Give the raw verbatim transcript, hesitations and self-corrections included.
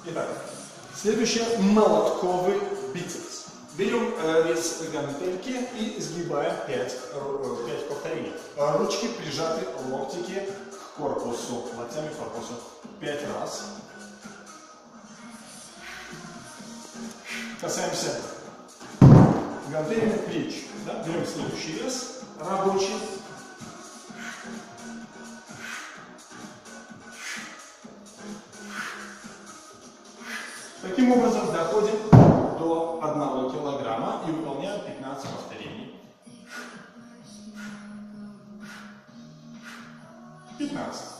Итак, следующее молотковый бицепс. Берем э, вес гантельки и сгибаем пять повторений. Ручки прижаты, локтики к корпусу, локтями к корпусу. пять раз. Касаемся гантелями плеч. Да? Берем следующий вес, рабочий. Таким образом доходим до одного килограмма и выполняем пятнадцать повторений. пятнадцать.